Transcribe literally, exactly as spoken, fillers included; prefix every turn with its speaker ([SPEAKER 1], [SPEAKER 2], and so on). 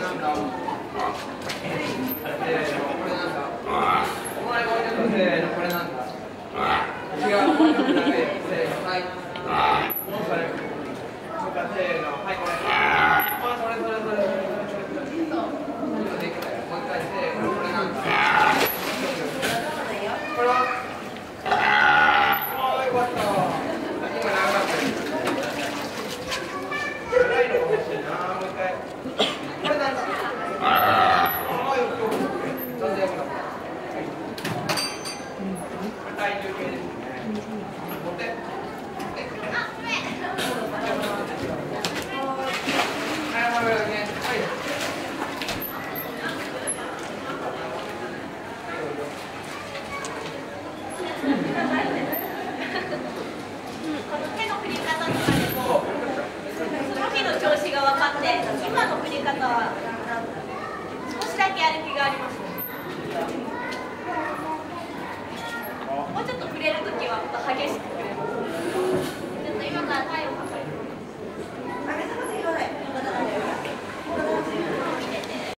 [SPEAKER 1] なんだ。せーの、これなんだ。お前もうちょっとせーの、これなんだ。違う、もうちょっとだけ。せーの、はい。もうそれ。もう一回せーの、はい、これ。あ、それそれそれそれそれそれそれ。今できたよ。もう一回せーの、これなんだ。これは。ああ、よかった。今長かったよ。長いのが欲しいな。もう一回。これなんだ。ああ、よくよくよく。なんでよくなった。体重計ですね。持って。あ、ごめん。はい、もう一回だけ。はい。
[SPEAKER 2] 手の振り方とかでも、その日の調子が分かって、今の振り方は少しだけやる気があります。もうちょっと触れるときはもっと激しく振る。